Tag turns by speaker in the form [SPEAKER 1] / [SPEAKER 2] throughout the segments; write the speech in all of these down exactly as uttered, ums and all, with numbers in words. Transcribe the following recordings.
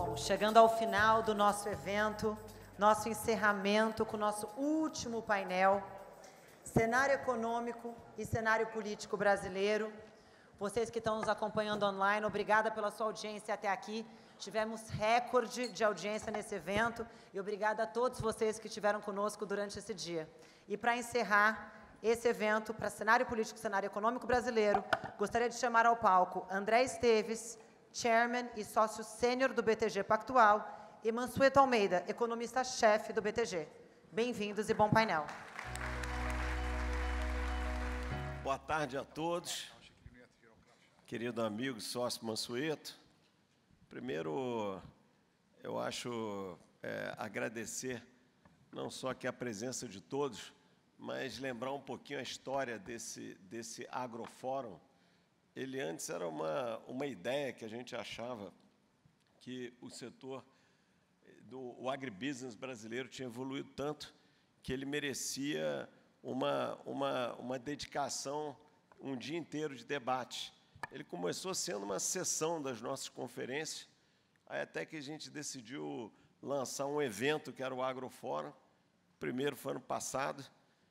[SPEAKER 1] Bom, chegando ao final do nosso evento, nosso encerramento com o nosso último painel, cenário econômico e cenário político brasileiro. Vocês que estão nos acompanhando online, obrigada pela sua audiência até aqui. Tivemos recorde de audiência nesse evento e obrigada a todos vocês que estiveram conosco durante esse dia. E para encerrar esse evento, para cenário político e cenário econômico brasileiro, gostaria de chamar ao palco André Esteves, Chairman e sócio sênior do B T G Pactual, e Mansueto Almeida, economista-chefe do B T G. Bem-vindos e bom painel.
[SPEAKER 2] Boa tarde a todos. Querido amigo, sócio Mansueto. Primeiro, eu acho é, agradecer não só aqui a presença de todos, mas lembrar um pouquinho a história desse, desse agrofórum. Ele antes era uma, uma ideia que a gente achava que o setor do o agribusiness brasileiro tinha evoluído tanto que ele merecia uma, uma, uma dedicação, um dia inteiro de debate. Ele começou sendo uma sessão das nossas conferências, aí até que a gente decidiu lançar um evento que era o Agrofórum. O primeiro foi ano passado,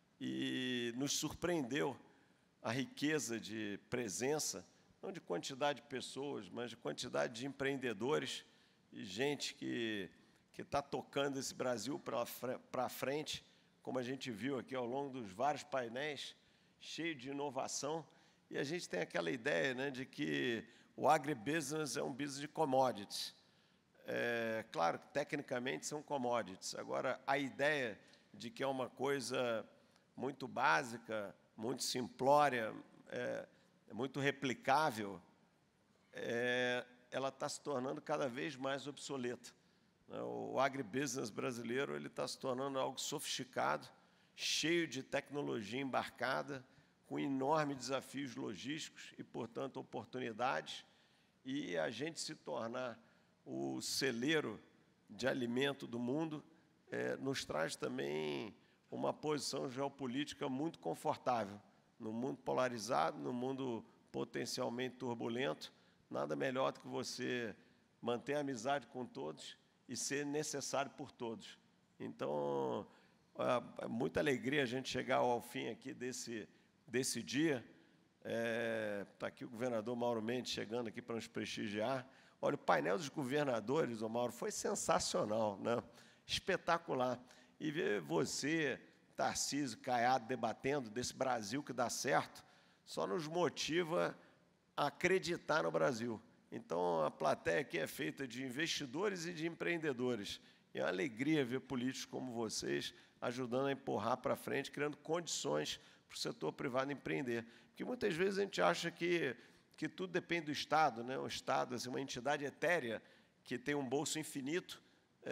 [SPEAKER 2] e nos surpreendeu a riqueza de presença, não de quantidade de pessoas, mas de quantidade de empreendedores e gente que que está tocando esse Brasil para frente, como a gente viu aqui ao longo dos vários painéis, cheio de inovação. E a gente tem aquela ideia, né, de que o agribusiness é um business de commodities. É, claro que, tecnicamente, são commodities. Agora, a ideia de que é uma coisa muito básica, muito simplória, é, muito replicável, é, ela está se tornando cada vez mais obsoleta. O agribusiness brasileiro ele está se tornando algo sofisticado, cheio de tecnologia embarcada, com enormes desafios logísticos e, portanto, oportunidades, e a gente se tornar o celeiro de alimento do mundo é, nos traz também uma posição geopolítica muito confortável. No mundo polarizado, no mundo potencialmente turbulento, nada melhor do que você manter a amizade com todos e ser necessário por todos. Então, é muita alegria a gente chegar ao fim aqui desse, desse dia. Está aqui o governador Mauro Mendes chegando aqui para nos prestigiar. Olha, o painel dos governadores, ô Mauro, foi sensacional, né? Espetacular. E ver você, Tarcísio, Caiado, debatendo desse Brasil que dá certo, só nos motiva a acreditar no Brasil. Então, a plateia aqui é feita de investidores e de empreendedores. E é uma alegria ver políticos como vocês ajudando a empurrar para frente, criando condições para o setor privado empreender. Porque muitas vezes a gente acha que, que tudo depende do Estado, né? O Estado é assim, uma entidade etérea que tem um bolso infinito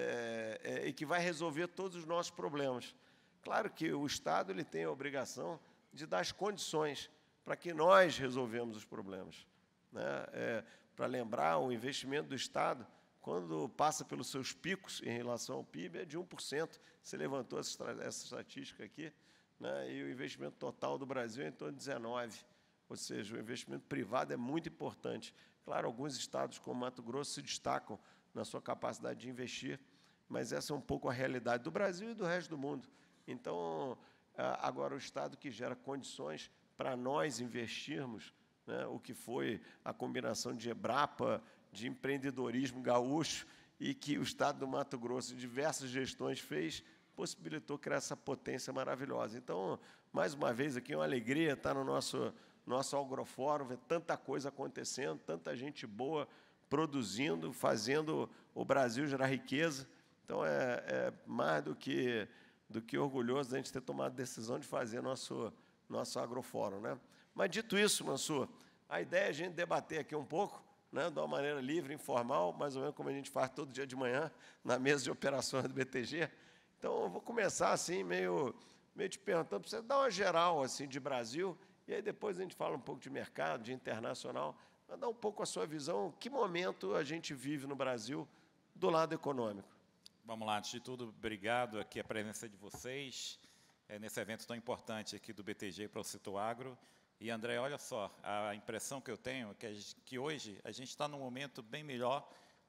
[SPEAKER 2] é, é, e que vai resolver todos os nossos problemas. Claro que o Estado ele tem a obrigação de dar as condições para que nós resolvemos os problemas, né? É, para lembrar, o investimento do Estado, quando passa pelos seus picos em relação ao P I B, é de um por cento. Você levantou essa, essa estatística aqui, né? E o investimento total do Brasil é em torno de dezenove por cento. Ou seja, o investimento privado é muito importante. Claro, alguns estados, como Mato Grosso, se destacam na sua capacidade de investir, mas essa é um pouco a realidade do Brasil e do resto do mundo. Então, agora, o Estado que gera condições para nós investirmos, né, o que foi a combinação de Ebrapa, de empreendedorismo gaúcho, e que o Estado do Mato Grosso, em diversas gestões, fez, possibilitou criar essa potência maravilhosa. Então, mais uma vez, aqui é uma alegria estar no nosso, nosso Agrofórum, ver tanta coisa acontecendo, tanta gente boa produzindo, fazendo o Brasil gerar riqueza. Então, é, é mais do que, do que orgulhoso a gente ter tomado a decisão de fazer nosso, nosso Agrofórum, né? Mas, dito isso, Mansur, a ideia é a gente debater aqui um pouco, né, de uma maneira livre, informal, mais ou menos como a gente faz todo dia de manhã, na mesa de operações do B T G. Então, eu vou começar assim, meio, meio te perguntando, para você dar uma geral assim, de Brasil, e aí depois a gente fala um pouco de mercado, de internacional, mas dar um pouco a sua visão, que momento a gente vive no Brasil do lado econômico.
[SPEAKER 3] Vamos lá, antes de tudo, obrigado aqui a presença de vocês, é, nesse evento tão importante aqui do B T G para o setor agro. E, André, olha só, a impressão que eu tenho é que, a gente, que hoje a gente está num momento bem melhor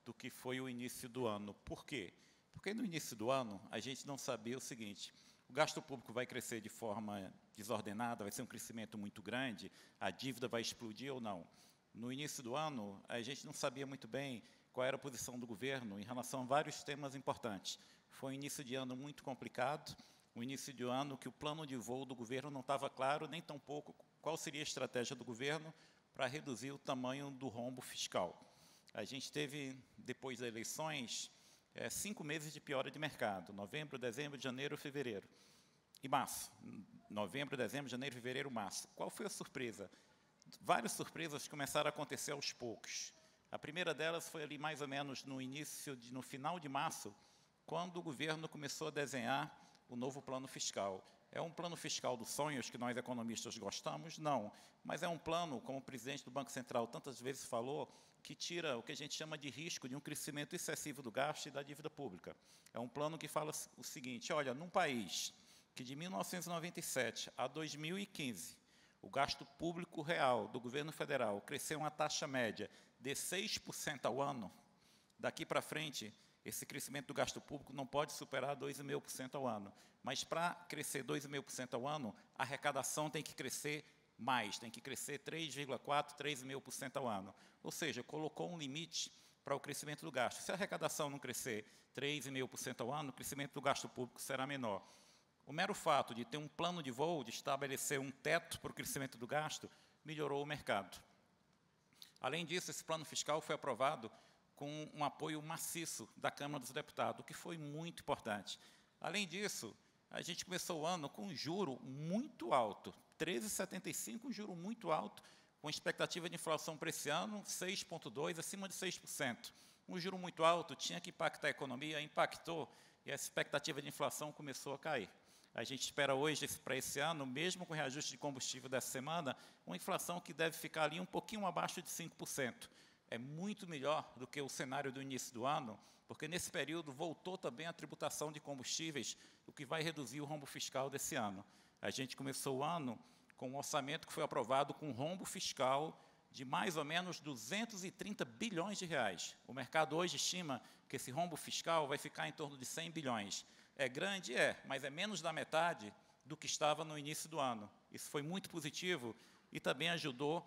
[SPEAKER 3] do que foi o início do ano. Por quê? Porque no início do ano, a gente não sabia o seguinte: o gasto público vai crescer de forma desordenada, vai ser um crescimento muito grande, a dívida vai explodir ou não. No início do ano, a gente não sabia muito bem qual era a posição do governo em relação a vários temas importantes. Foi um início de ano muito complicado, um início de ano que o plano de voo do governo não estava claro, nem tampouco qual seria a estratégia do governo para reduzir o tamanho do rombo fiscal. A gente teve, depois das eleições, é, cinco meses de piora de mercado, novembro, dezembro, janeiro, fevereiro e março. Novembro, dezembro, janeiro, fevereiro, março. Qual foi a surpresa? Várias surpresas começaram a acontecer aos poucos. A primeira delas foi ali mais ou menos no início, de, no final de março, quando o governo começou a desenhar o novo plano fiscal. É um plano fiscal dos sonhos que nós economistas gostamos? Não. Mas é um plano, como o presidente do Banco Central tantas vezes falou, que tira o que a gente chama de risco de um crescimento excessivo do gasto e da dívida pública. É um plano que fala o seguinte: olha, num país que de mil novecentos e noventa e sete a dois mil e quinze, o gasto público real do governo federal cresceu uma taxa média de seis por cento ao ano, daqui para frente, esse crescimento do gasto público não pode superar dois vírgula cinco por cento ao ano. Mas para crescer dois vírgula cinco por cento ao ano, a arrecadação tem que crescer mais, tem que crescer três vírgula quatro, três vírgula cinco por cento ao ano. Ou seja, colocou um limite para o crescimento do gasto. Se a arrecadação não crescer três vírgula cinco por cento ao ano, o crescimento do gasto público será menor. O mero fato de ter um plano de voo, de estabelecer um teto para o crescimento do gasto, melhorou o mercado. Além disso, esse plano fiscal foi aprovado com um apoio maciço da Câmara dos Deputados, o que foi muito importante. Além disso, a gente começou o ano com um juro muito alto, treze vírgula setenta e cinco, um juro muito alto, com expectativa de inflação para esse ano, seis vírgula dois por cento, acima de seis por cento. Um juro muito alto tinha que impactar a economia, impactou, e a expectativa de inflação começou a cair. A gente espera hoje, para esse ano, mesmo com o reajuste de combustível dessa semana, uma inflação que deve ficar ali um pouquinho abaixo de cinco por cento. É muito melhor do que o cenário do início do ano, porque nesse período voltou também a tributação de combustíveis, o que vai reduzir o rombo fiscal desse ano. A gente começou o ano com um orçamento que foi aprovado com um rombo fiscal de mais ou menos duzentos e trinta bilhões de reais. O mercado hoje estima que esse rombo fiscal vai ficar em torno de cem bilhões. É grande? É, mas é menos da metade do que estava no início do ano. Isso foi muito positivo e também ajudou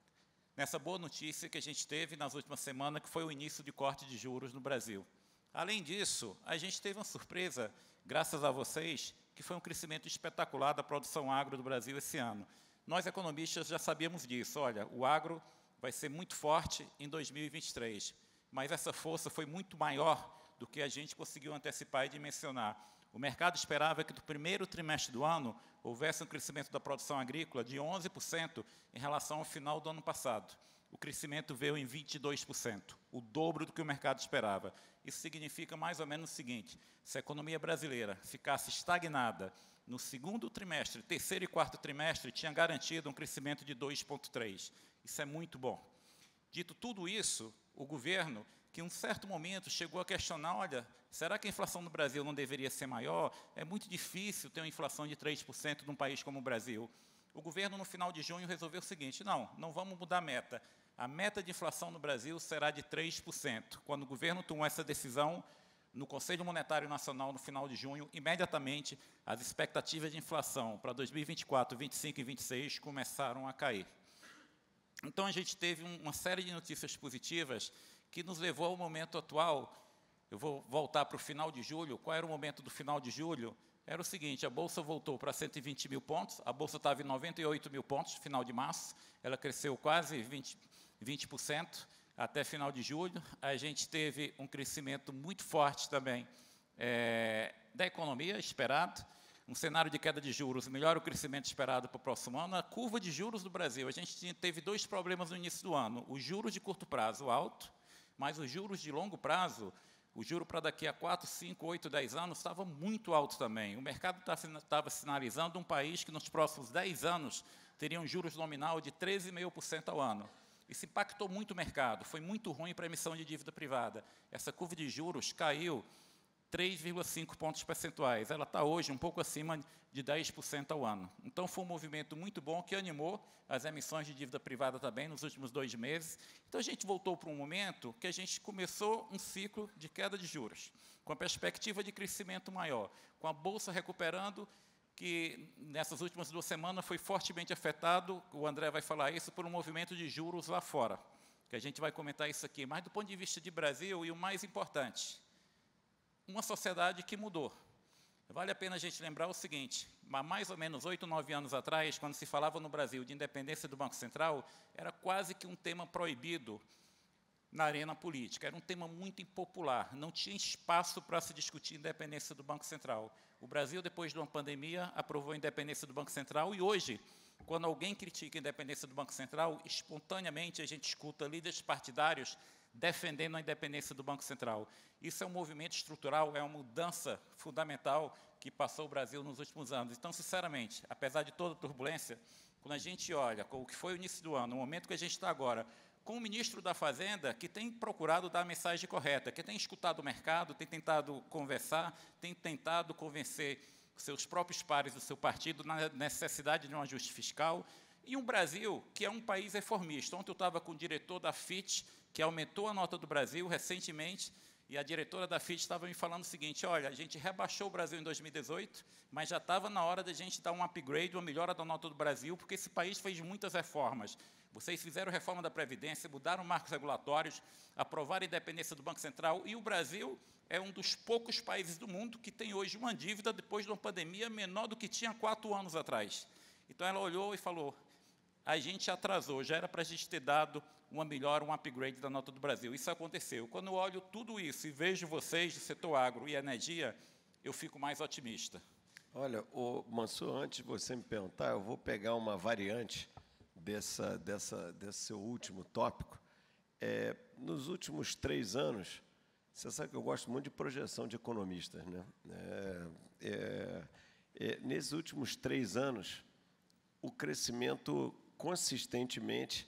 [SPEAKER 3] nessa boa notícia que a gente teve nas últimas semanas, que foi o início de corte de juros no Brasil. Além disso, a gente teve uma surpresa, graças a vocês, que foi um crescimento espetacular da produção agro do Brasil esse ano. Nós, economistas, já sabíamos disso. Olha, o agro vai ser muito forte em dois mil e vinte e três, mas essa força foi muito maior do que a gente conseguiu antecipar e dimensionar. O mercado esperava que, no primeiro trimestre do ano, houvesse um crescimento da produção agrícola de onze por cento em relação ao final do ano passado. O crescimento veio em vinte e dois por cento, o dobro do que o mercado esperava. Isso significa mais ou menos o seguinte: se a economia brasileira ficasse estagnada no segundo trimestre, terceiro e quarto trimestre, tinha garantido um crescimento de dois vírgula três por cento. Isso é muito bom. Dito tudo isso, o governo, que em um certo momento chegou a questionar: olha, será que a inflação no Brasil não deveria ser maior? É muito difícil ter uma inflação de três por cento num país como o Brasil. O governo, no final de junho, resolveu o seguinte: não, não vamos mudar a meta. A meta de inflação no Brasil será de três por cento. Quando o governo tomou essa decisão, no Conselho Monetário Nacional, no final de junho, imediatamente, as expectativas de inflação para dois mil e vinte e quatro, vinte e cinco e vinte e seis começaram a cair. Então, a gente teve uma série de notícias positivas que nos levou ao momento atual. Eu vou voltar para o final de julho. Qual era o momento do final de julho? Era o seguinte: a Bolsa voltou para cento e vinte mil pontos, a Bolsa estava em noventa e oito mil pontos, final de março, ela cresceu quase vinte, vinte por cento até final de julho. A gente teve um crescimento muito forte também é, da economia, esperado, um cenário de queda de juros, melhora o crescimento esperado para o próximo ano. A curva de juros do Brasil, a gente tinha, teve dois problemas no início do ano: os juros de curto prazo alto, mas os juros de longo prazo, o juro para daqui a quatro, cinco, oito, dez anos, estava muito alto também. O mercado estava sinalizando um país que, nos próximos dez anos, teria um juros nominal de treze vírgula cinco por cento ao ano. Isso impactou muito o mercado, foi muito ruim para a emissão de dívida privada. Essa curva de juros caiu três vírgula cinco pontos percentuais. Ela está hoje um pouco acima de dez por cento ao ano. Então, foi um movimento muito bom que animou as emissões de dívida privada também nos últimos dois meses. Então, a gente voltou para um momento que a gente começou um ciclo de queda de juros, com a perspectiva de crescimento maior, com a Bolsa recuperando, que nessas últimas duas semanas foi fortemente afetado, o André vai falar isso, por um movimento de juros lá fora, que a gente vai comentar isso aqui. Mas, do ponto de vista de Brasil, e o mais importante, uma sociedade que mudou. Vale a pena a gente lembrar o seguinte, há mais ou menos oito, nove anos atrás, quando se falava no Brasil de independência do Banco Central, era quase que um tema proibido na arena política. Era um tema muito impopular, não tinha espaço para se discutir a independência do Banco Central. O Brasil, depois de uma pandemia, aprovou a independência do Banco Central e hoje, quando alguém critica a independência do Banco Central, espontaneamente a gente escuta líderes partidários defendendo a independência do Banco Central. Isso é um movimento estrutural, é uma mudança fundamental que passou o Brasil nos últimos anos. Então, sinceramente, apesar de toda a turbulência, quando a gente olha com o que foi o início do ano, o momento que a gente está agora, com o ministro da Fazenda, que tem procurado dar a mensagem correta, que tem escutado o mercado, tem tentado conversar, tem tentado convencer seus próprios pares do seu partido na necessidade de um ajuste fiscal, e um Brasil que é um país reformista. Ontem eu estava com o diretor da Fitch, que aumentou a nota do Brasil recentemente, e a diretora da Fitch estava me falando o seguinte, olha, a gente rebaixou o Brasil em dois mil e dezoito, mas já estava na hora da gente dar um upgrade, uma melhora da nota do Brasil, porque esse país fez muitas reformas. Vocês fizeram reforma da Previdência, mudaram marcos regulatórios, aprovaram a independência do Banco Central, e o Brasil é um dos poucos países do mundo que tem hoje uma dívida, depois de uma pandemia, menor do que tinha quatro anos atrás. Então, ela olhou e falou, a gente atrasou, já era para a gente ter dado uma melhora, um upgrade da nota do Brasil. Isso aconteceu. Quando eu olho tudo isso e vejo vocês do setor agro e energia, eu fico mais otimista.
[SPEAKER 2] Olha, o Mansur, antes de você me perguntar, eu vou pegar uma variante dessa, dessa, desse seu último tópico. É, nos últimos três anos, você sabe que eu gosto muito de projeção de economistas, né? É, é, é, nesses últimos três anos, o crescimento consistentemente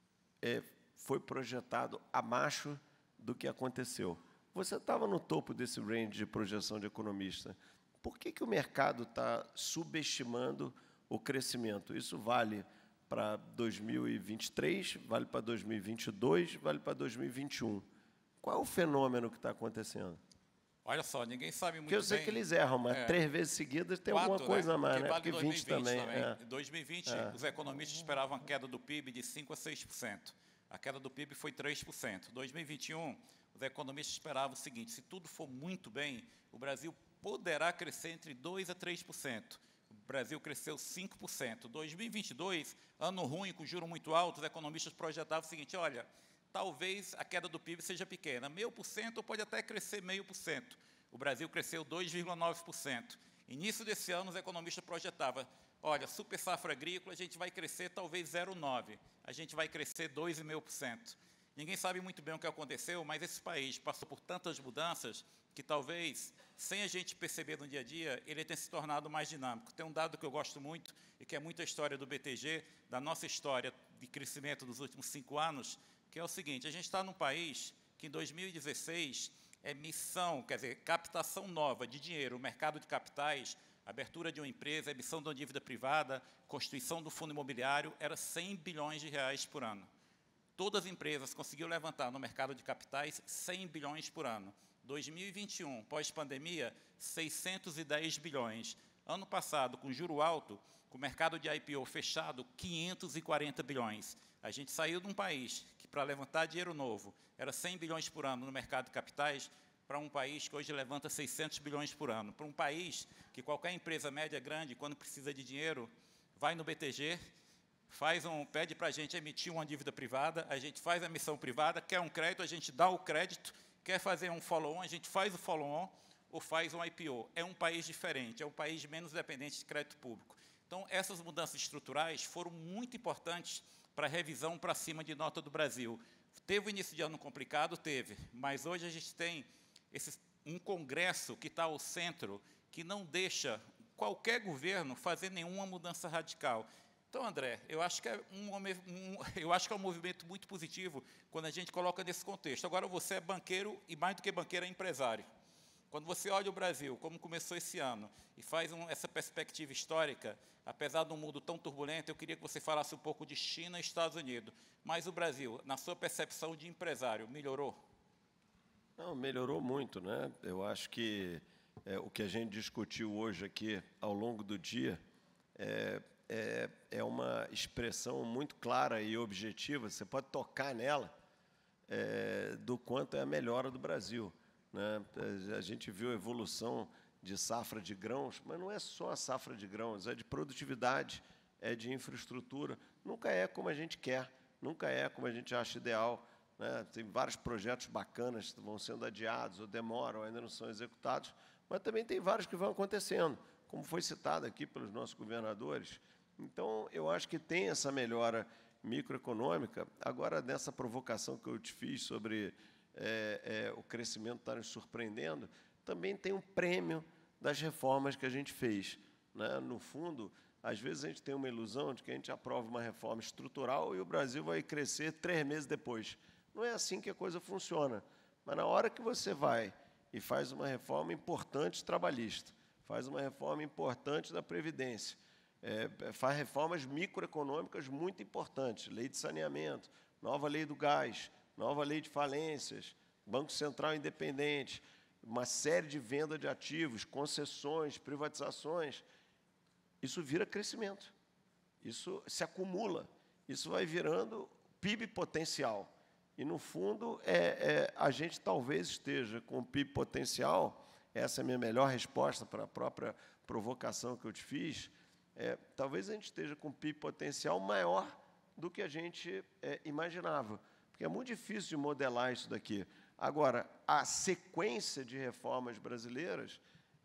[SPEAKER 2] é, foi projetado abaixo do que aconteceu. Você estava no topo desse range de projeção de economista. Por que, que o mercado está subestimando o crescimento? Isso vale para dois mil e vinte e três, vale para dois mil e vinte e dois, vale para dois mil e vinte e um. Qual é o fenômeno que está acontecendo?
[SPEAKER 3] Olha só, ninguém sabe muito
[SPEAKER 2] bem... Porque eu sei
[SPEAKER 3] bem,
[SPEAKER 2] que eles erram, mas é, três vezes seguidas tem quatro, alguma coisa, né, a mais,
[SPEAKER 3] porque
[SPEAKER 2] né?
[SPEAKER 3] Vale
[SPEAKER 2] Porque vinte também. também.
[SPEAKER 3] É. Em dois mil e vinte, é. os economistas esperavam a queda do P I B de cinco a seis por cento. A queda do P I B foi três por cento. Em dois mil e vinte e um, os economistas esperavam o seguinte, se tudo for muito bem, o Brasil poderá crescer entre dois a três por cento. O Brasil cresceu cinco por cento. dois mil e vinte e dois, ano ruim, com juros muito altos, os economistas projetavam o seguinte, olha, talvez a queda do P I B seja pequena, meio por cento ou pode até crescer meio por cento. O Brasil cresceu dois vírgula nove por cento. Início desse ano, os economistas projetavam, olha, super safra agrícola, a gente vai crescer talvez zero vírgula nove por cento. A gente vai crescer dois vírgula cinco por cento. Ninguém sabe muito bem o que aconteceu, mas esse país passou por tantas mudanças que talvez, sem a gente perceber no dia a dia, ele tenha se tornado mais dinâmico. Tem um dado que eu gosto muito, e que é muito a história do B T G, da nossa história de crescimento dos últimos cinco anos, que é o seguinte, a gente está num país que em dois mil e dezesseis, emissão, quer dizer, captação nova de dinheiro, mercado de capitais, abertura de uma empresa, emissão de uma dívida privada, constituição do fundo imobiliário, era cem bilhões de reais por ano. Todas as empresas conseguiram levantar no mercado de capitais cem bilhões por ano. dois mil e vinte e um, pós-pandemia, seiscentos e dez bilhões. Ano passado, com juro alto, com o mercado de I P O fechado, quinhentos e quarenta bilhões. A gente saiu de um país que, para levantar dinheiro novo, era cem bilhões por ano no mercado de capitais, para um país que hoje levanta seiscentos bilhões por ano. Para um país que qualquer empresa média grande, quando precisa de dinheiro, vai no B T G, faz um, pede para a gente emitir uma dívida privada, a gente faz a emissão privada, quer um crédito, a gente dá o crédito, quer fazer um follow-on, a gente faz o follow-on ou faz um I P O. É um país diferente, é um país menos dependente de crédito público. Então, essas mudanças estruturais foram muito importantes para a revisão para cima de nota do Brasil. Teve o início de ano complicado? Teve, mas hoje a gente tem esse, um Congresso que está ao centro, que não deixa qualquer governo fazer nenhuma mudança radical. Então, André, eu acho que é um, um, eu acho que é um movimento muito positivo quando a gente coloca nesse contexto. Agora, você é banqueiro e, mais do que banqueiro, é empresário. Quando você olha o Brasil, como começou esse ano, e faz um, essa perspectiva histórica, apesar de um mundo tão turbulento, eu queria que você falasse um pouco de China e Estados Unidos. Mas o Brasil, na sua percepção de empresário, melhorou?
[SPEAKER 2] Não, melhorou muito, né? Eu acho que é, o que a gente discutiu hoje aqui ao longo do dia é, é, é uma expressão muito clara e objetiva, você pode tocar nela, é, do quanto é a melhora do Brasil, né? A gente viu a evolução de safra de grãos, mas não é só a safra de grãos, é de produtividade, é de infraestrutura. Nunca é como a gente quer, nunca é como a gente acha ideal, né? Tem vários projetos bacanas que vão sendo adiados, ou demoram, ou ainda não são executados, mas também tem vários que vão acontecendo, como foi citado aqui pelos nossos governadores. Então, eu acho que tem essa melhora microeconômica. Agora, nessa provocação que eu te fiz sobre é, é, o crescimento estar nos surpreendendo, também tem um prêmio das reformas que a gente fez, né? No fundo, às vezes a gente tem uma ilusão de que a gente aprova uma reforma estrutural e o Brasil vai crescer três meses depois. Não é assim que a coisa funciona. Mas na hora que você vai e faz uma reforma importante trabalhista, faz uma reforma importante da Previdência, é, faz reformas microeconômicas muito importantes, lei de saneamento, nova lei do gás, nova lei de falências, Banco Central independente, uma série de venda de ativos, concessões, privatizações, isso vira crescimento, isso se acumula, isso vai virando P I B potencial. E, no fundo, é, é, a gente talvez esteja com o P I B potencial, essa é a minha melhor resposta para a própria provocação que eu te fiz, é, talvez a gente esteja com um P I B potencial maior do que a gente é, imaginava, porque é muito difícil de modelar isso daqui. Agora, a sequência de reformas brasileiras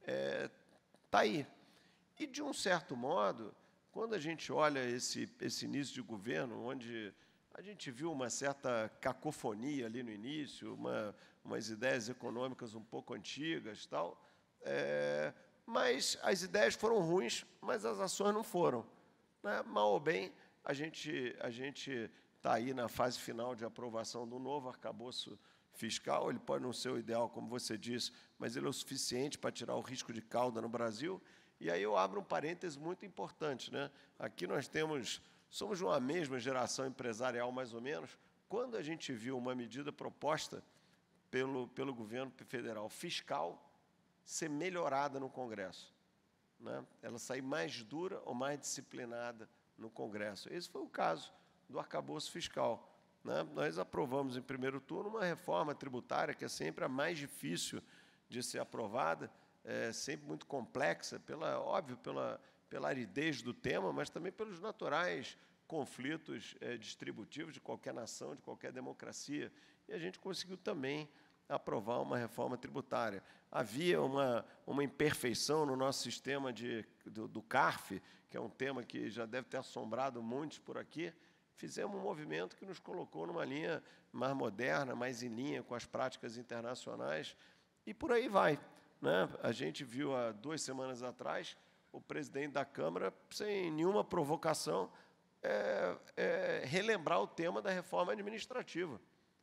[SPEAKER 2] está aí. E, de um certo modo, quando a gente olha esse, esse início de governo, onde a gente viu uma certa cacofonia ali no início, uma, umas ideias econômicas um pouco antigas, tal, é, mas as ideias foram ruins, mas as ações não foram, né? Mal ou bem, a gente a gente está aí na fase final de aprovação do novo arcabouço fiscal. Ele pode não ser o ideal, como você disse, mas ele é o suficiente para tirar o risco de cauda no Brasil. E aí eu abro um parêntese muito importante, né? Aqui nós temos, somos uma mesma geração empresarial, mais ou menos. Quando a gente viu uma medida proposta pelo, pelo governo federal fiscal ser melhorada no Congresso, né? Ela sair mais dura ou mais disciplinada no Congresso. Esse foi o caso do arcabouço fiscal, né? Nós aprovamos em primeiro turno uma reforma tributária que é sempre a mais difícil de ser aprovada, é sempre muito complexa, pela, óbvio, pela, pela aridez do tema, mas também pelos naturais conflitos é, distributivos de qualquer nação, de qualquer democracia. E a gente conseguiu também aprovar uma reforma tributária. Havia uma, uma imperfeição no nosso sistema de, do, do CARF, que é um tema que já deve ter assombrado muitos por aqui. Fizemos um movimento que nos colocou numa linha mais moderna, mais em linha com as práticas internacionais, e por aí vai, né? A gente viu há duas semanas atrás o presidente da Câmara, sem nenhuma provocação, é, é, relembrar o tema da reforma administrativa.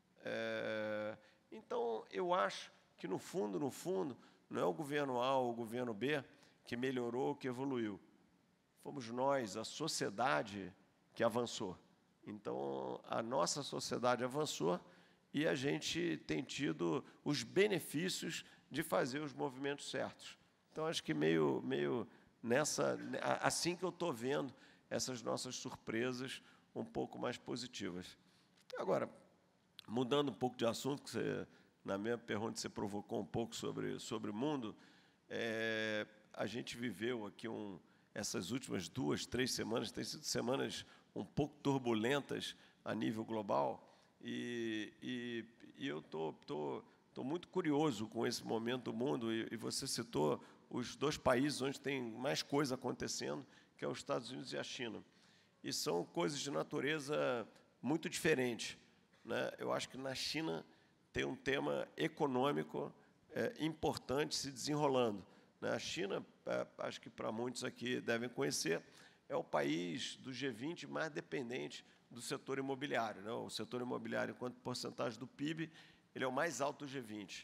[SPEAKER 2] É, então, eu acho que, no fundo, no fundo, não é o governo A ou o governo B que melhorou, que evoluiu. Fomos nós, a sociedade, que avançou. Então, a nossa sociedade avançou e a gente tem tido os benefícios de fazer os movimentos certos. Então, acho que meio, meio nessa, assim que eu estou vendo essas nossas surpresas um pouco mais positivas. Agora, mudando um pouco de assunto, que você, na minha pergunta você provocou um pouco sobre, sobre o mundo, é, a gente viveu aqui um, essas últimas duas, três semanas, têm sido semanas um pouco turbulentas a nível global, e, e, e eu estou tô, tô, tô muito curioso com esse momento do mundo, e, e você citou os dois países onde tem mais coisa acontecendo, que é os Estados Unidos e a China. E são coisas de natureza muito diferente, né? Eu acho que na China tem um tema econômico é, importante se desenrolando, né? A China, é, acho que para muitos aqui devem conhecer, é o país do G vinte mais dependente do setor imobiliário, né? O setor imobiliário, enquanto porcentagem do P I B, ele é o mais alto do G vinte.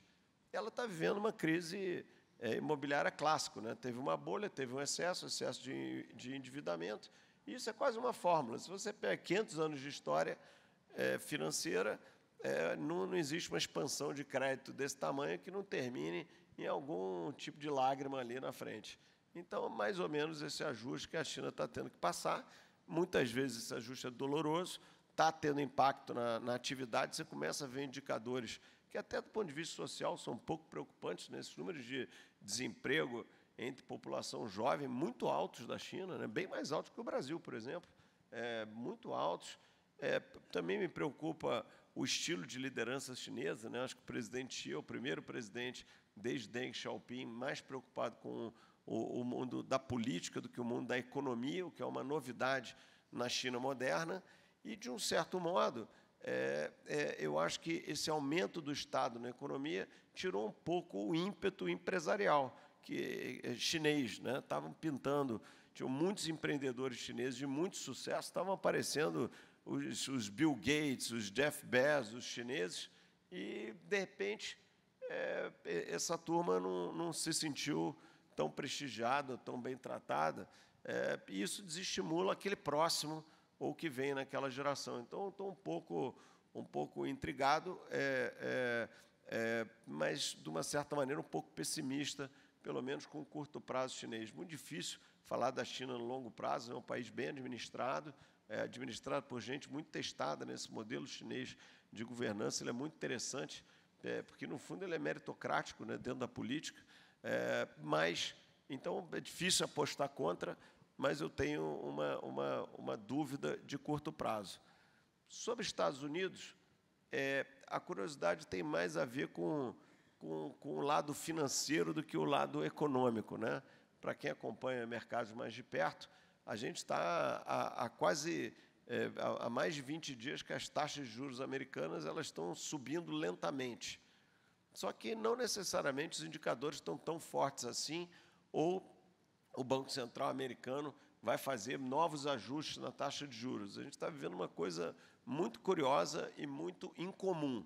[SPEAKER 2] ela está vivendo uma crise é, imobiliária clássica, né? Teve uma bolha, teve um excesso, excesso de, de endividamento, e isso é quase uma fórmula. Se você pega quinhentos anos de história é, financeira, é, não, não existe uma expansão de crédito desse tamanho que não termine em algum tipo de lágrima ali na frente. Então, mais ou menos esse ajuste que a China está tendo que passar. Muitas vezes esse ajuste é doloroso, está tendo impacto na, na atividade, você começa a ver indicadores que, até do ponto de vista social, são um pouco preocupantes, né? Esses números de desemprego entre população jovem muito altos da China, né? Bem mais altos que o Brasil, por exemplo, é, muito altos. É, também me preocupa o estilo de liderança chinesa, né? Acho que o presidente Xi é o primeiro presidente, desde Deng Xiaoping, mais preocupado com o, o mundo da política do que o mundo da economia, o que é uma novidade na China moderna. E, de um certo modo, é, é, eu acho que esse aumento do Estado na economia tirou um pouco o ímpeto empresarial, que é chinês, né? Estavam pintando, tinham muitos empreendedores chineses de muito sucesso, estavam aparecendo os, os Bill Gates, os Jeff Bezos, os chineses, e, de repente, é, essa turma não, não se sentiu tão prestigiada, tão bem tratada, é, e isso desestimula aquele próximo ou que vem naquela geração. Então, estou um pouco, um pouco intrigado, é, é, é, mas, de uma certa maneira, um pouco pessimista, pelo menos com o curto prazo chinês. Muito difícil falar da China no longo prazo, é um país bem administrado, é, administrado por gente muito testada nesse modelo chinês de governança. Ele é muito interessante, é, porque, no fundo, ele é meritocrático, né, dentro da política, é, mas, então, é difícil apostar contra, mas eu tenho uma, uma, uma dúvida de curto prazo. Sobre Estados Unidos, é, a curiosidade tem mais a ver com, com, com o lado financeiro do que o lado econômico, né? Para quem acompanha mercados mais de perto, a gente está há, há quase é, há mais de vinte dias que as taxas de juros americanas elas estão subindo lentamente. Só que não necessariamente os indicadores estão tão fortes assim, ou o Banco Central americano vai fazer novos ajustes na taxa de juros. A gente está vivendo uma coisa muito curiosa e muito incomum,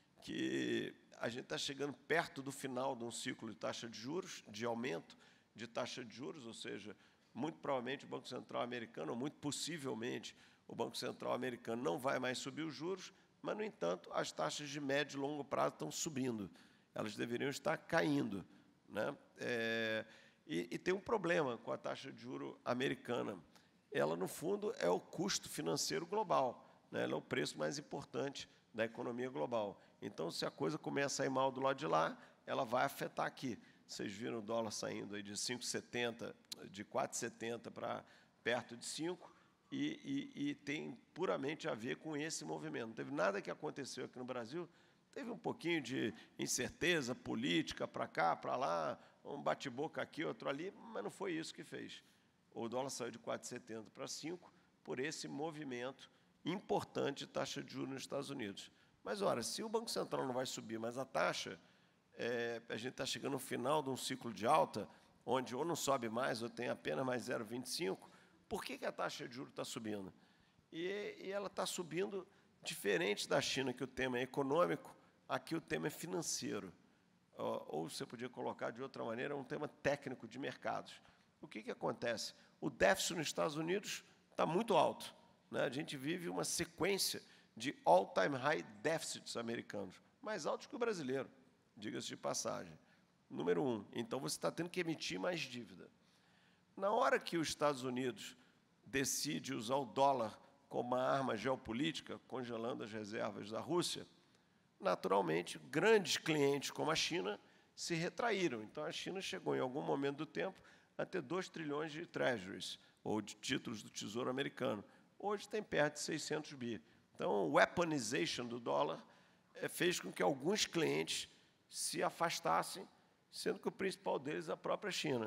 [SPEAKER 2] que a gente está chegando perto do final de um ciclo de taxa de juros, de aumento de taxa de juros, ou seja, muito provavelmente o Banco Central americano, ou muito possivelmente o Banco Central americano não vai mais subir os juros, mas, no entanto, as taxas de médio e longo prazo estão subindo. Elas deveriam estar caindo, né? É, e, e tem um problema com a taxa de juros americana. Ela, no fundo, é o custo financeiro global, né? Ela é o preço mais importante da economia global. Então, se a coisa começa a ir mal do lado de lá, ela vai afetar aqui. Vocês viram o dólar saindo aí de cinco e setenta, de quatro e setenta para perto de cinco, e, e, e tem puramente a ver com esse movimento. Não teve nada que aconteceu aqui no Brasil, teve um pouquinho de incerteza política para cá, para lá, um bate-boca aqui, outro ali, mas não foi isso que fez. O dólar saiu de quatro e setenta para cinco por esse movimento importante de taxa de juros nos Estados Unidos. Mas, ora, se o Banco Central não vai subir mais a taxa, é, a gente está chegando no final de um ciclo de alta, onde ou não sobe mais, ou tem apenas mais zero vírgula vinte e cinco, por que, que a taxa de juros está subindo? E, e ela está subindo diferente da China, que o tema é econômico, aqui o tema é financeiro. Ou, ou você podia colocar de outra maneira, é um tema técnico de mercados. O que, que acontece? O déficit nos Estados Unidos está muito alto, né? A gente vive uma sequência de all-time high déficits americanos, mais altos que o brasileiro, diga-se de passagem. Número um, então você está tendo que emitir mais dívida. Na hora que os Estados Unidos decide usar o dólar como uma arma geopolítica, congelando as reservas da Rússia, naturalmente, grandes clientes como a China se retraíram. Então, a China chegou, em algum momento do tempo, a ter dois trilhões de treasuries, ou de títulos do Tesouro americano. Hoje tem perto de seiscentos bi. Então, o weaponization do dólar fez com que alguns clientes se afastassem, sendo que o principal deles é a própria China.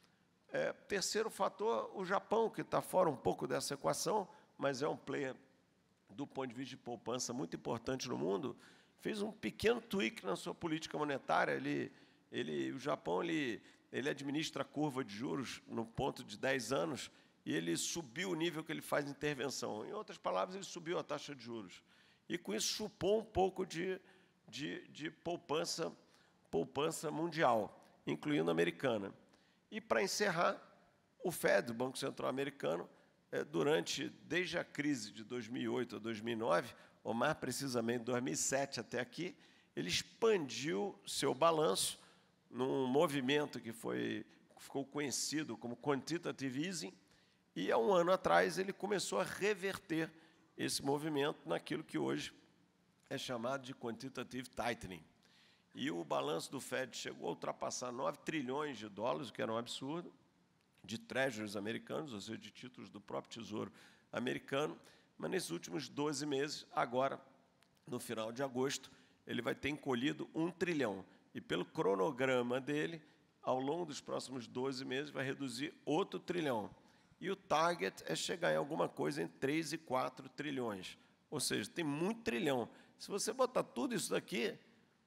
[SPEAKER 2] É, terceiro fator, o Japão, que está fora um pouco dessa equação, mas é um player, do ponto de vista de poupança, muito importante no mundo, fez um pequeno tweak na sua política monetária. Ele, ele, o Japão ele, ele administra a curva de juros no ponto de dez anos e ele subiu o nível que ele faz de intervenção. Em outras palavras, ele subiu a taxa de juros. E, com isso, chupou um pouco de, de, de poupança, poupança mundial, incluindo a americana. E, para encerrar, o Fed, o Banco Central Americano, é, durante, desde a crise de dois mil e oito a dois mil e nove, ou mais precisamente dois mil e sete até aqui, ele expandiu seu balanço num movimento que foi, ficou conhecido como quantitative easing, e, há um ano atrás, ele começou a reverter esse movimento naquilo que hoje é chamado de quantitative tightening. E o balanço do Fed chegou a ultrapassar nove trilhões de dólares, o que era um absurdo, de treasuries americanos, ou seja, de títulos do próprio Tesouro americano, mas nesses últimos doze meses, agora, no final de agosto, ele vai ter encolhido um trilhão. E, pelo cronograma dele, ao longo dos próximos doze meses, vai reduzir outro trilhão. E o target é chegar em alguma coisa entre três e quatro trilhões. Ou seja, tem muito trilhão. Se você botar tudo isso daqui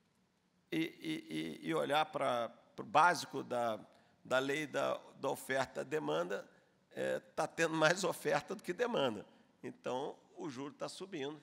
[SPEAKER 2] e, e, e olhar para o básico da, da lei da, da oferta e demanda, está é, tendo mais oferta do que demanda. Então, o juro está subindo.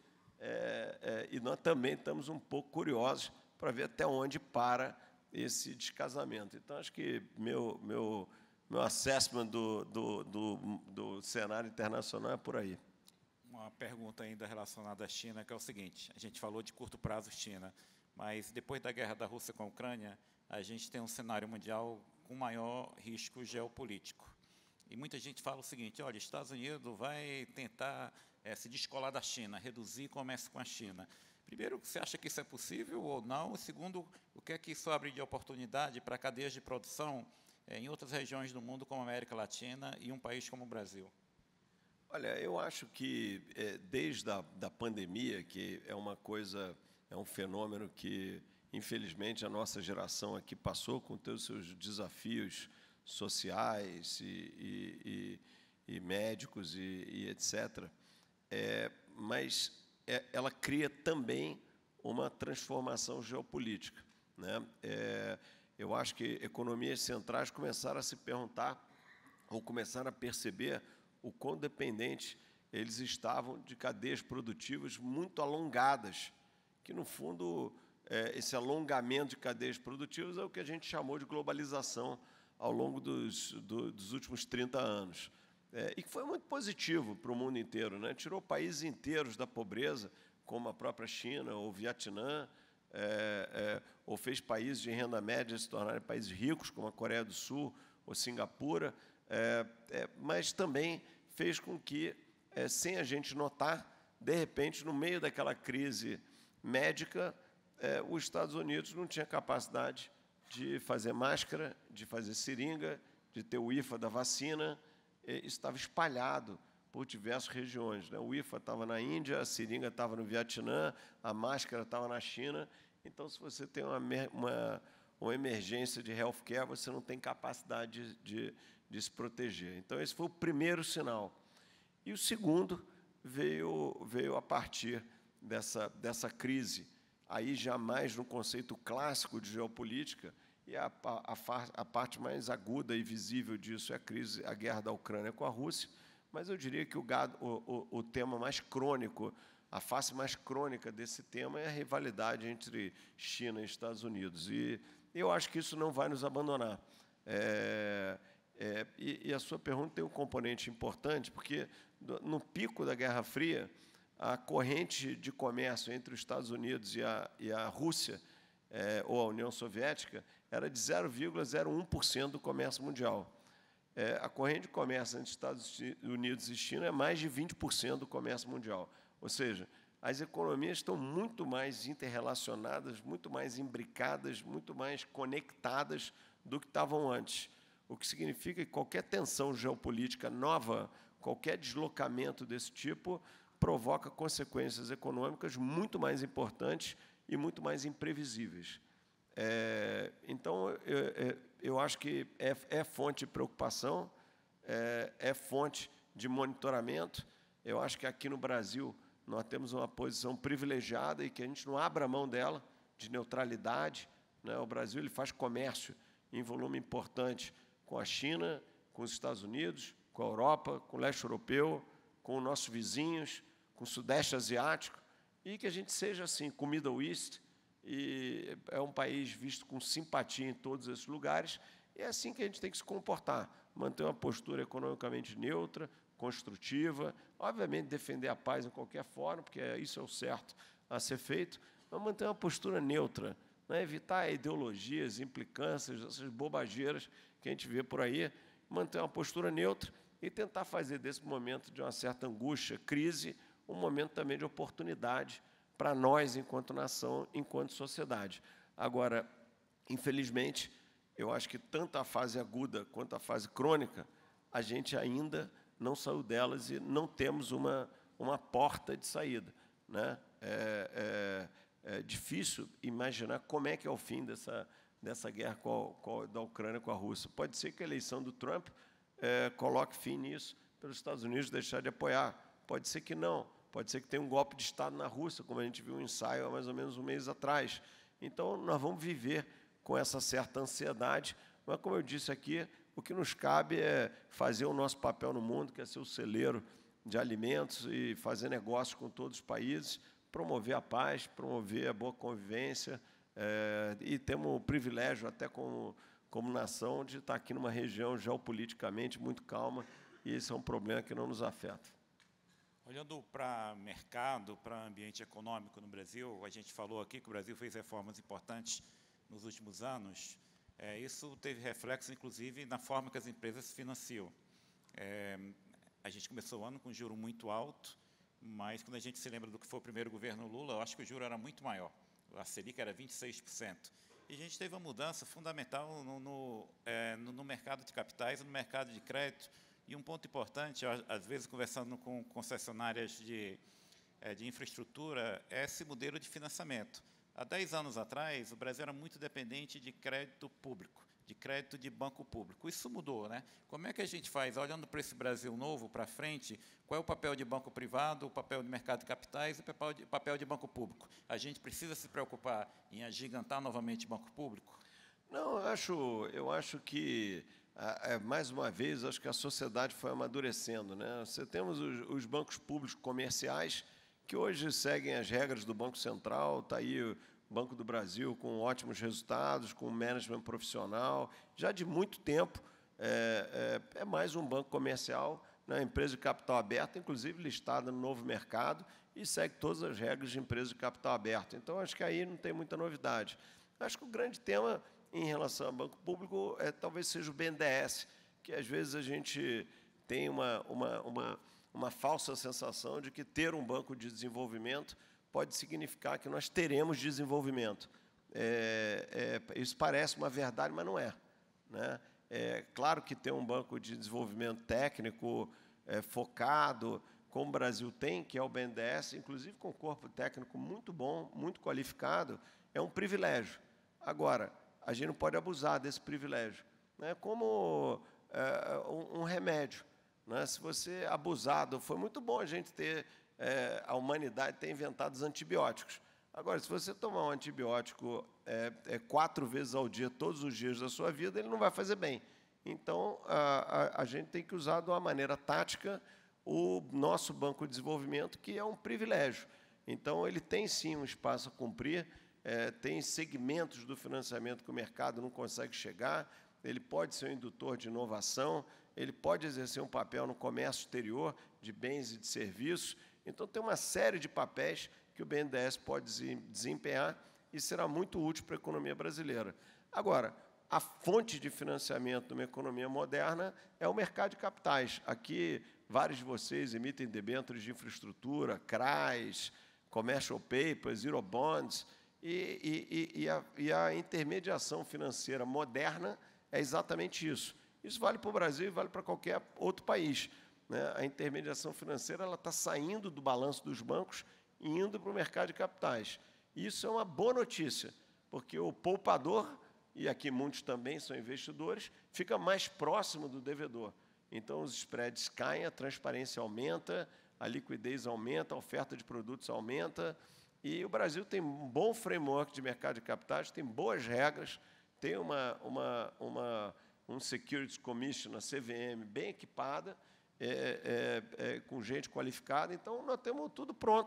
[SPEAKER 2] É, é, e nós também estamos um pouco curiosos para ver até onde para esse descasamento. Então, acho que meu, meu, meu assessment do, do, do, do cenário internacional é por aí.
[SPEAKER 3] Uma pergunta ainda relacionada à China, que é o seguinte: a gente falou de curto prazo China, mas depois da guerra da Rússia com a Ucrânia, a gente tem um cenário mundial com maior risco geopolítico. E muita gente fala o seguinte: olha, Estados Unidos vai tentar é, se descolar da China, reduzir o comércio com a China. Primeiro, você acha que isso é possível ou não? E segundo, o que é que isso abre de oportunidade para cadeias de produção é, em outras regiões do mundo, como a América Latina e um país como o Brasil?
[SPEAKER 2] Olha, eu acho que, é, desde a da pandemia, que é uma coisa, é um fenômeno que, infelizmente, a nossa geração aqui passou com todos os seus desafios sociais e, e, e, e médicos e, e etcétera. É, mas é, ela cria também uma transformação geopolítica, né? É, eu acho que economias centrais começaram a se perguntar ou começaram a perceber o quão dependentes eles estavam de cadeias produtivas muito alongadas, que, no fundo, é, esse alongamento de cadeias produtivas é o que a gente chamou de globalização ao longo dos, do, dos últimos trinta anos. É, e que foi muito positivo para o mundo inteiro, né? Tirou países inteiros da pobreza, como a própria China ou o Vietnã, é, é, ou fez países de renda média se tornarem países ricos, como a Coreia do Sul ou Singapura, é, é, mas também fez com que, é, sem a gente notar, de repente, no meio daquela crise médica, é, os Estados Unidos não tinha capacidade de fazer máscara, de fazer seringa, de ter o I F A da vacina. Isso estava espalhado por diversas regiões, né? O I F A estava na Índia, a seringa estava no Vietnã, a máscara estava na China. Então, se você tem uma, uma, uma emergência de healthcare, você não tem capacidade de, de, de se proteger. Então, esse foi o primeiro sinal. E o segundo veio, veio a partir dessa, dessa crise, aí jamais no conceito clássico de geopolítica, e a, a, a parte mais aguda e visível disso é a crise, a guerra da Ucrânia com a Rússia, mas eu diria que o, gado, o, o, o tema mais crônico, a face mais crônica desse tema é a rivalidade entre China e Estados Unidos. E eu acho que isso não vai nos abandonar. É, é, e, e a sua pergunta tem um componente importante, porque no pico da Guerra Fria, a corrente de comércio entre os Estados Unidos e a, e a Rússia, é, ou a União Soviética, era de zero vírgula zero um por cento do comércio mundial. É, a corrente de comércio entre Estados Unidos e China é mais de vinte por cento do comércio mundial. Ou seja, as economias estão muito mais interrelacionadas, muito mais imbricadas, muito mais conectadas do que estavam antes. O que significa que qualquer tensão geopolítica nova, qualquer deslocamento desse tipo, provoca consequências econômicas muito mais importantes e muito mais imprevisíveis. É, então, eu, eu acho que é, é fonte de preocupação, é, é fonte de monitoramento. Eu acho que aqui no Brasil nós temos uma posição privilegiada e que a gente não abra mão dela, de neutralidade, né? O Brasil ele faz comércio em volume importante com a China, com os Estados Unidos, com a Europa, com o leste europeu, com os nossos vizinhos, com o Sudeste Asiático, e que a gente seja assim, com o Middle East, e é um país visto com simpatia em todos esses lugares, e é assim que a gente tem que se comportar, manter uma postura economicamente neutra, construtiva, obviamente defender a paz em qualquer forma, porque isso é o certo a ser feito, mas manter uma postura neutra, né? Evitar ideologias, implicâncias, essas bobageiras que a gente vê por aí, manter uma postura neutra e tentar fazer desse momento de uma certa angústia, crise, um momento também de oportunidade para nós, enquanto nação, enquanto sociedade. Agora, infelizmente, eu acho que tanto a fase aguda quanto a fase crônica, a gente ainda não saiu delas e não temos uma, uma porta de saída, né? É, é, é difícil imaginar como é que é o fim dessa, dessa guerra com a, com a, da Ucrânia com a Rússia. Pode ser que a eleição do Trump é, coloque fim nisso, pelos Estados Unidos deixar de apoiar. Pode ser que não. Pode ser que tenha um golpe de Estado na Rússia, como a gente viu um ensaio há mais ou menos um mês atrás. Então, nós vamos viver com essa certa ansiedade, mas, como eu disse aqui, o que nos cabe é fazer o nosso papel no mundo, que é ser o celeiro de alimentos e fazer negócios com todos os países, promover a paz, promover a boa convivência, é, e temos o privilégio, até como, como nação, de estar aqui numa região geopoliticamente muito calma, e esse é um problema que não nos afeta.
[SPEAKER 3] Olhando para mercado, para ambiente econômico no Brasil, a gente falou aqui que o Brasil fez reformas importantes nos últimos anos. É, isso teve reflexo, inclusive, na forma que as empresas se financiam. É, a gente começou o ano com juro muito alto, mas quando a gente se lembra do que foi o primeiro governo Lula, eu acho que o juro era muito maior. A Selic era vinte e seis por cento. E a gente teve uma mudança fundamental no, no, é, no, no mercado de capitais, no mercado de crédito. E um ponto importante, às vezes, conversando com concessionárias de, é, de infraestrutura, é esse modelo de financiamento. Há dez anos atrás, o Brasil era muito dependente de crédito público, de crédito de banco público. Isso mudou, né? Como é que a gente faz, olhando para esse Brasil novo, para frente, qual é o papel de banco privado, o papel de mercado de capitais e o papel de, papel de banco público? A gente precisa se preocupar em agigantar novamente o banco público?
[SPEAKER 2] Não, eu acho, eu acho que, mais uma vez, acho que a sociedade foi amadurecendo, né? Você temos os, os bancos públicos comerciais, que hoje seguem as regras do Banco Central, está aí o Banco do Brasil com ótimos resultados, com management profissional, já de muito tempo, é, é, é mais um banco comercial, né, empresa de capital aberto, inclusive listada no novo mercado, e segue todas as regras de empresa de capital aberto. Então, acho que aí não tem muita novidade. Acho que o grande tema em relação ao banco público é, talvez seja o B N D E S, que às vezes a gente tem uma, uma, uma uma falsa sensação de que ter um banco de desenvolvimento pode significar que nós teremos desenvolvimento. É, é, isso parece uma verdade, mas não é, né? É claro que ter um banco de desenvolvimento técnico é, focado, como o Brasil tem, que é o B N D E S, inclusive com um corpo técnico muito bom, muito qualificado, é um privilégio. Agora, a gente não pode abusar desse privilégio, né? Como é, um, um remédio. Né? Se você abusado, foi muito bom a gente ter, é, a humanidade ter inventado os antibióticos. Agora, se você tomar um antibiótico é, é, quatro vezes ao dia, todos os dias da sua vida, ele não vai fazer bem. Então, a, a, a gente tem que usar de uma maneira tática o nosso Banco de Desenvolvimento, que é um privilégio. Então, ele tem, sim, um espaço a cumprir, é, tem segmentos do financiamento que o mercado não consegue chegar, ele pode ser um indutor de inovação, ele pode exercer um papel no comércio exterior de bens e de serviços. Então, tem uma série de papéis que o B N D E S pode desempenhar e será muito útil para a economia brasileira. Agora, a fonte de financiamento de uma economia moderna é o mercado de capitais. Aqui, vários de vocês emitem debêntures de infraestrutura, C R A S, Commercial Papers, Eurobonds, e, e, e, a, e a intermediação financeira moderna é exatamente isso. Isso vale para o Brasil e vale para qualquer outro país, né? A intermediação financeira ela está saindo do balanço dos bancos e indo para o mercado de capitais. Isso é uma boa notícia, porque o poupador, e aqui muitos também são investidores, fica mais próximo do devedor. Então, os spreads caem, a transparência aumenta, a liquidez aumenta, a oferta de produtos aumenta, e o Brasil tem um bom framework de mercado de capitais, tem boas regras, tem uma... uma, uma um Securities Commission, a C V M, bem equipada, é, é, é, com gente qualificada. Então, nós temos tudo pronto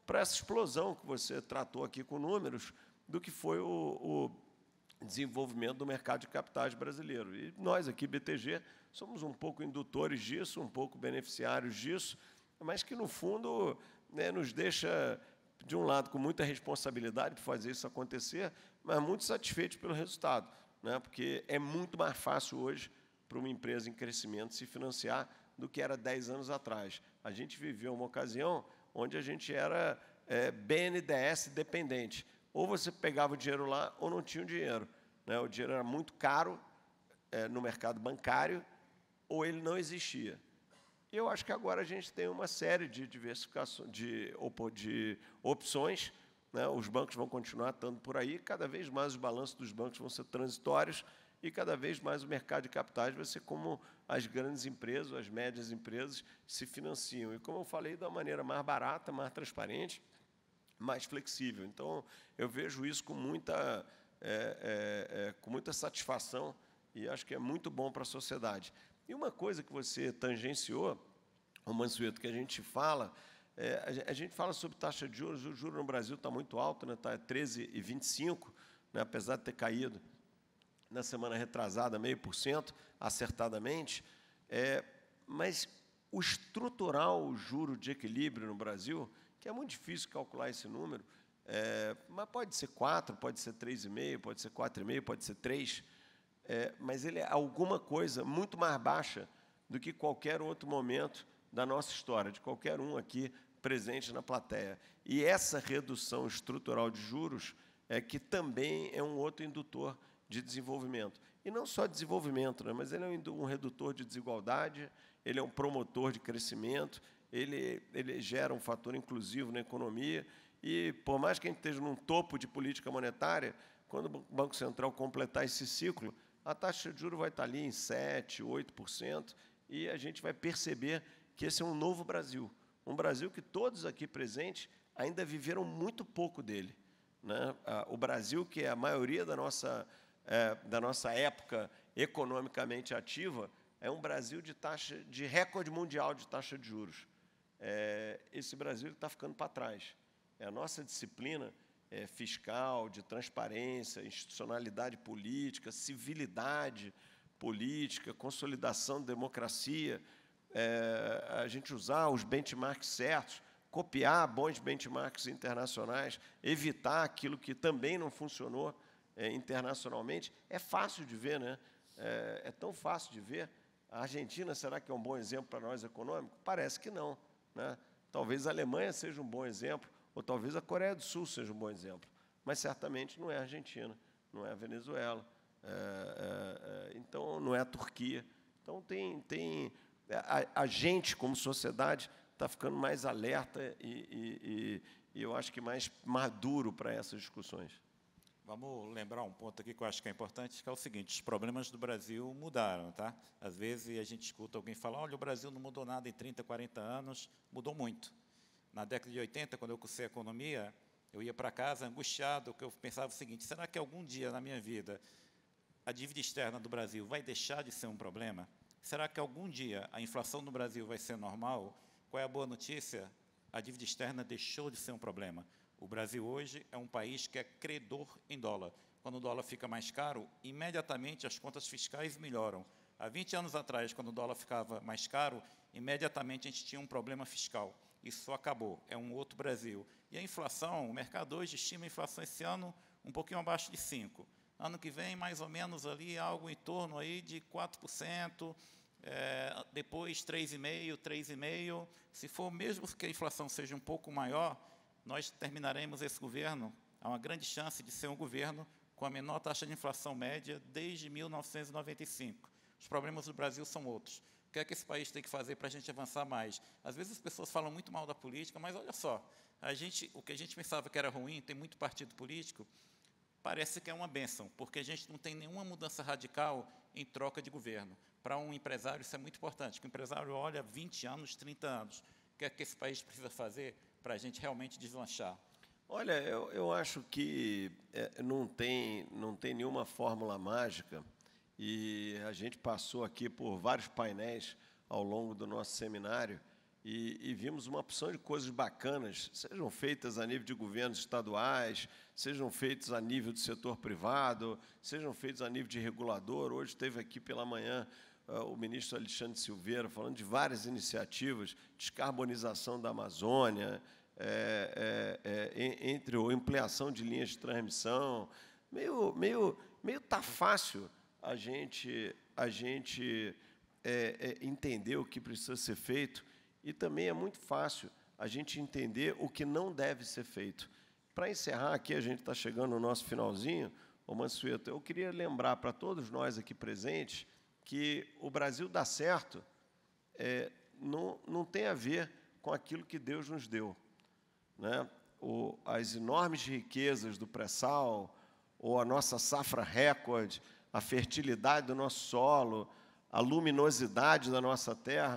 [SPEAKER 2] para essa explosão que você tratou aqui com números do que foi o, o desenvolvimento do mercado de capitais brasileiro. E nós aqui, B T G, somos um pouco indutores disso, um pouco beneficiários disso, mas que, no fundo, né, nos deixa, de um lado, com muita responsabilidade para fazer isso acontecer, mas muito satisfeitos pelo resultado, né, porque é muito mais fácil hoje para uma empresa em crescimento se financiar do que era dez anos atrás. A gente viveu uma ocasião onde a gente era é, B N D E S dependente. Ou você pegava o dinheiro lá ou não tinha o dinheiro, né? O dinheiro era muito caro é, no mercado bancário ou ele não existia. E eu acho que agora a gente tem uma série de diversificações, de, de opções, né? Os bancos vão continuar estando por aí, cada vez mais os balanços dos bancos vão ser transitórios e cada vez mais o mercado de capitais vai ser como as grandes empresas, as médias empresas se financiam. E, como eu falei, da maneira mais barata, mais transparente, mais flexível. Então, eu vejo isso com muita, é, é, é, com muita satisfação e acho que é muito bom para a sociedade. E uma coisa que você tangenciou, Mansueto, que a gente fala, é, a gente fala sobre taxa de juros, o juro no Brasil está muito alto, né, está treze vírgula vinte e cinco, né, apesar de ter caído na semana retrasada, meio por cento, acertadamente, é, mas o estrutural, o juro de equilíbrio no Brasil, que é muito difícil calcular esse número, é, mas pode ser quatro, pode ser três vírgula cinco, pode ser quatro vírgula cinco, pode ser três, é, mas ele é alguma coisa muito mais baixa do que qualquer outro momento da nossa história, de qualquer um aqui presente na plateia. E essa redução estrutural de juros é que também é um outro indutor de desenvolvimento. E não só desenvolvimento, né, mas ele é um redutor de desigualdade, ele é um promotor de crescimento, ele, ele gera um fator inclusivo na economia, e, por mais que a gente esteja num topo de política monetária, quando o Banco Central completar esse ciclo, a taxa de juros vai estar ali em sete por cento, oito por cento, e a gente vai perceber que esse é um novo Brasil, um Brasil que todos aqui presentes ainda viveram muito pouco dele, né? O Brasil, que é a maioria da nossa... É, da nossa época economicamente ativa, é um Brasil de taxa de recorde mundial de taxa de juros. É, esse Brasil está ficando para trás. É a nossa disciplina é, fiscal, de transparência, institucionalidade política, civilidade política, consolidação da democracia, é, a gente usar os benchmarks certos, copiar bons benchmarks internacionais, evitar aquilo que também não funcionou É, internacionalmente, é fácil de ver, né? É, é tão fácil de ver. A Argentina, será que é um bom exemplo para nós econômico? Parece que não, né? Talvez a Alemanha seja um bom exemplo, ou talvez a Coreia do Sul seja um bom exemplo, mas certamente não é a Argentina, não é a Venezuela, é, é, é, então não é a Turquia. Então, tem, tem a, a gente, como sociedade, está ficando mais alerta e, e, e, e eu acho que mais maduro para essas discussões.
[SPEAKER 3] Vamos lembrar um ponto aqui que eu acho que é importante, que é o seguinte: os problemas do Brasil mudaram, tá? Às vezes a gente escuta alguém falar, olha, o Brasil não mudou nada em trinta, quarenta anos, mudou muito. Na década de oitenta, quando eu cursei economia, eu ia para casa angustiado, porque eu pensava o seguinte: será que algum dia na minha vida a dívida externa do Brasil vai deixar de ser um problema? Será que algum dia a inflação no Brasil vai ser normal? Qual é a boa notícia? A dívida externa deixou de ser um problema. O Brasil hoje é um país que é credor em dólar. Quando o dólar fica mais caro, imediatamente as contas fiscais melhoram. Há vinte anos atrás, quando o dólar ficava mais caro, imediatamente a gente tinha um problema fiscal. Isso acabou, é um outro Brasil. E a inflação, o mercado hoje estima a inflação esse ano um pouquinho abaixo de cinco por cento. Ano que vem, mais ou menos ali, algo em torno aí de quatro por cento, é, depois três vírgula cinco por cento, três vírgula cinco por cento. Se for mesmo que a inflação seja um pouco maior, nós terminaremos esse governo, há uma grande chance de ser um governo com a menor taxa de inflação média desde mil novecentos e noventa e cinco. Os problemas do Brasil são outros. O que é que esse país tem que fazer para a gente avançar mais? Às vezes as pessoas falam muito mal da política, mas olha só, a gente, o que a gente pensava que era ruim, tem muito partido político, parece que é uma bênção, porque a gente não tem nenhuma mudança radical em troca de governo. Para um empresário isso é muito importante, porque o empresário olha vinte anos, trinta anos. O que é que esse país precisa fazer para a gente realmente deslanchar?
[SPEAKER 2] Olha, eu, eu acho que é, não tem, não tem nenhuma fórmula mágica, e a gente passou aqui por vários painéis ao longo do nosso seminário, e, e vimos uma opção de coisas bacanas, sejam feitas a nível de governos estaduais, sejam feitas a nível do setor privado, sejam feitas a nível de regulador. Hoje esteve aqui pela manhã uh, o ministro Alexandre Silveira falando de várias iniciativas, descarbonização da Amazônia, é, é, é, entre a ampliação de linhas de transmissão. Meio, meio, meio tá fácil a gente, a gente é, é, entender o que precisa ser feito, e também é muito fácil a gente entender o que não deve ser feito. Para encerrar aqui, a gente está chegando no nosso finalzinho, ô Mansueto, eu queria lembrar para todos nós aqui presentes que o Brasil dá certo é, não, não tem a ver com aquilo que Deus nos deu, né? O, as enormes riquezas do pré-sal, ou a nossa safra recorde, a fertilidade do nosso solo, a luminosidade da nossa terra,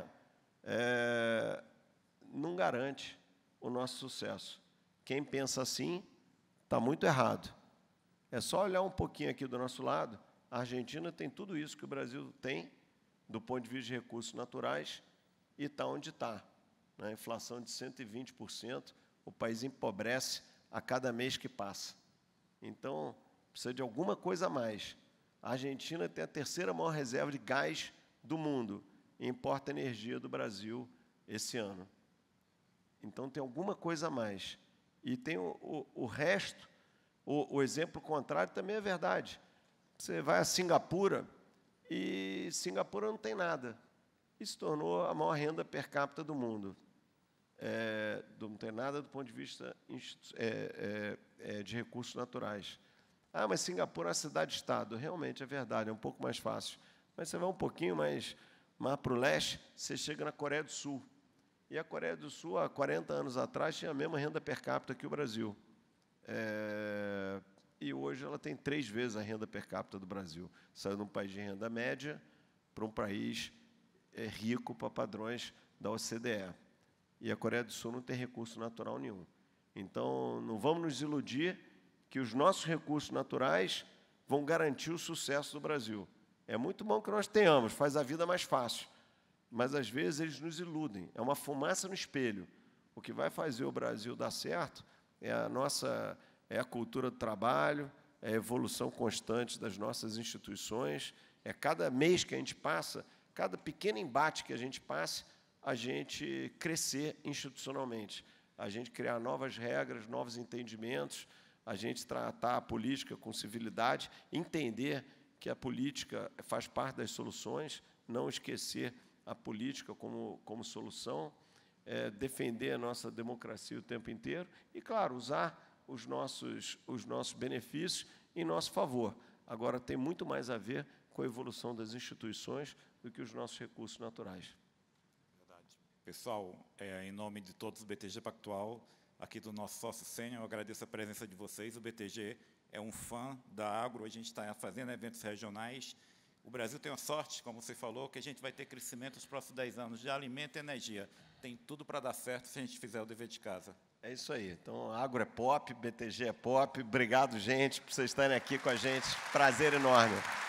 [SPEAKER 2] é, não garante o nosso sucesso. Quem pensa assim está muito errado. É só olhar um pouquinho aqui do nosso lado. A Argentina tem tudo isso que o Brasil tem, do ponto de vista de recursos naturais, e está onde está. A inflação de cento e vinte por cento, o país empobrece a cada mês que passa. Então, precisa de alguma coisa a mais. A Argentina tem a terceira maior reserva de gás do mundo e importa energia do Brasil esse ano. Então, tem alguma coisa a mais. E tem o, o, o resto, o, o exemplo contrário também é verdade. Você vai a Singapura, e Singapura não tem nada. E se tornou a maior renda per capita do mundo. É, não tem nada do ponto de vista é, é, é, de recursos naturais. Ah, mas Singapura é uma cidade-estado. Realmente, é verdade, é um pouco mais fácil. Mas você vai um pouquinho mais, mais para o leste, você chega na Coreia do Sul. E a Coreia do Sul, há quarenta anos atrás, tinha a mesma renda per capita que o Brasil. É, e hoje ela tem três vezes a renda per capita do Brasil. Saiu de um país de renda média para um país é, rico para padrões da O C D E. E a Coreia do Sul não tem recurso natural nenhum. Então, não vamos nos iludir que os nossos recursos naturais vão garantir o sucesso do Brasil. É muito bom que nós tenhamos, faz a vida mais fácil. Mas, às vezes, eles nos iludem. É uma fumaça no espelho. O que vai fazer o Brasil dar certo é a nossa, é a cultura do trabalho, é a evolução constante das nossas instituições, é cada mês que a gente passa, cada pequeno embate que a gente passe, a gente crescer institucionalmente, a gente criar novas regras, novos entendimentos, a gente tratar a política com civilidade, entender que a política faz parte das soluções, não esquecer a política como, como solução, é, defender a nossa democracia o tempo inteiro e, claro, usar os nossos, os nossos benefícios em nosso favor. Agora, tem muito mais a ver com a evolução das instituições do que os nossos recursos naturais.
[SPEAKER 3] Pessoal, é, em nome de todos do B T G Pactual, aqui do nosso sócio sênior, eu agradeço a presença de vocês. O B T G é um fã da agro, a gente está fazendo eventos regionais. O Brasil tem a sorte, como você falou, que a gente vai ter crescimento nos próximos dez anos de alimento e energia. Tem tudo para dar certo se a gente fizer o dever de casa.
[SPEAKER 2] É isso aí. Então, agro é pop, B T G é pop. Obrigado, gente, por vocês estarem aqui com a gente. Prazer enorme.